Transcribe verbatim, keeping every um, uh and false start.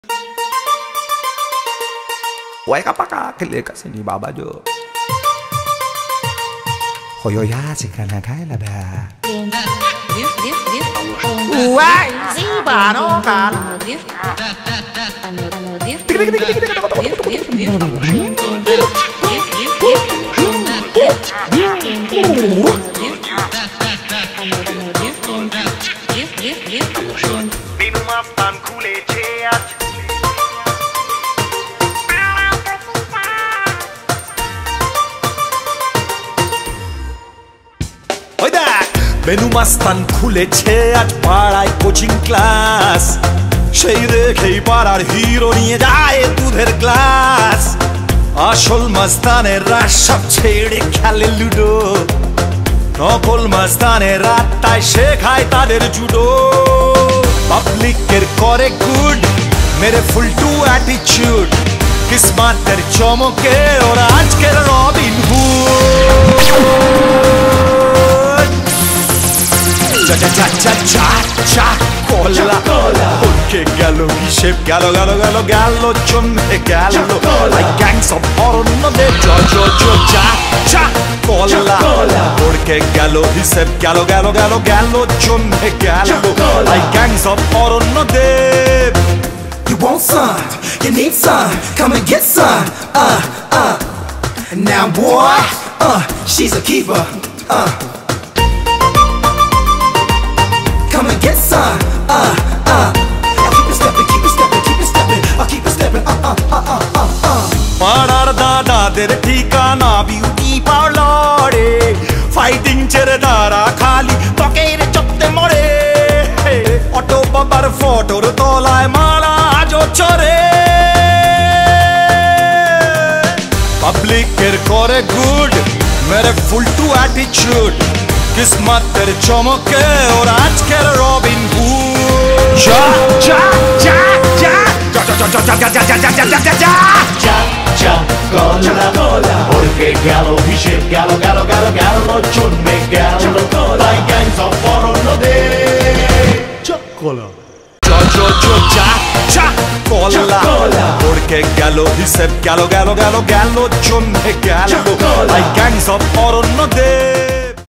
Hueca pa' acá, que le casi ni baba yo. Hoyo ya se cana cae la ba. Uai, si ba no ka. Binu mastan khule che aaj Benu মাস্তান খুলেছে আজ পাড়ায় coaching class সেই দেখেই পাড়ার hero নিয়ে যায় দুধের glass আসল মাস্তানের রাত সব ছেড়ে খেলে লুডো নকল মাস্তানের রাতটায় শেখায় তাদের জুডো পাবলিকের করে গুড মেরে ফুলটু অ্যাটিটিউড কিসমাতের চমকে ওরা আজকের Robin Hood Cha cha cha cha cha cha cola cola Porque gallo হিসেব গেল গেল গেল গেল জমে গেল Like gangs of horror de jo jo jo cha cha cola Porque gallo হিসেব গেল গেল গেল গেল জমে গেল Like gangs of horror de You want some, you need some, come and get some Uh, uh Now boy, uh, she's a keeper Uh Come and get some, uh, uh I'll keep it stepping, keep it stepping, keep it stepping I'll keep it stepping, uh, uh, uh, uh, uh, uh পাড়ার দাদাদের ঠিকানা beauty পার্লারে fighting ছেড়ে তারা খালি পকের চপতে মরে auto বাবার ফটোর তলায় মালা আজও চড়ে পাবলিকের করে গুড মেরে ফুলটু অ্যাটিটিউড কিসমাতের চমকে ওরা আজকের রবিন হুড যা যা যা যা যা যা যা যা যা যা যা যা যা যা Cha cha cola cola Porque gallo হিসেব গেল গেল গেল গেল জন্মে গেল Like gangs of horror de Chocola Cho cho cho cha cha cola Porque gallo হিসেব গেল গেল গেল গেল জন্মে গেল Like gangs of horror de